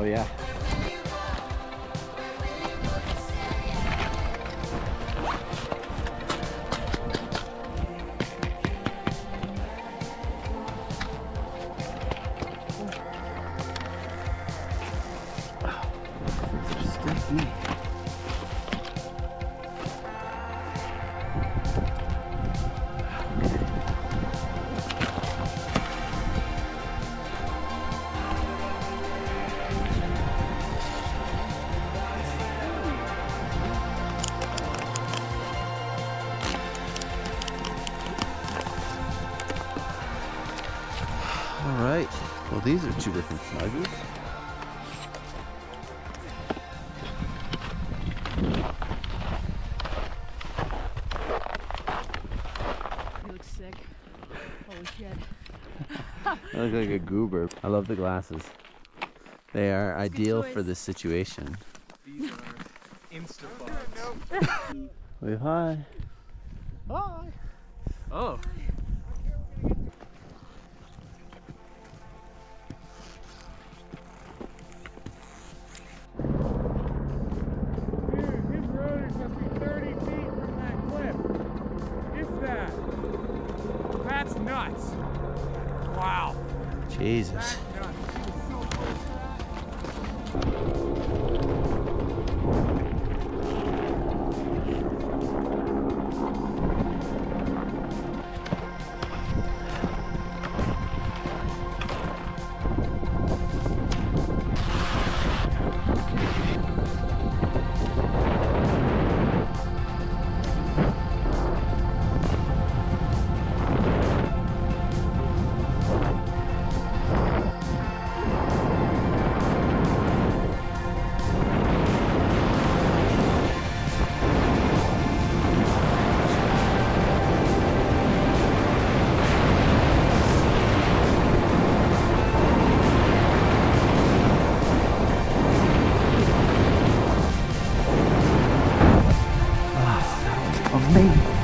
yeah. Alright, well these are two different sizes. You look sick. Holy shit. I look like a goober. I love the glasses. They are ideal for this situation. These are Instabugs. Wave hi. Hi. Oh. Dude, his rotors must be 30 feet from that cliff. If that. That's nuts. Wow. Jesus. That's nuts. He was so close to that. Amazing.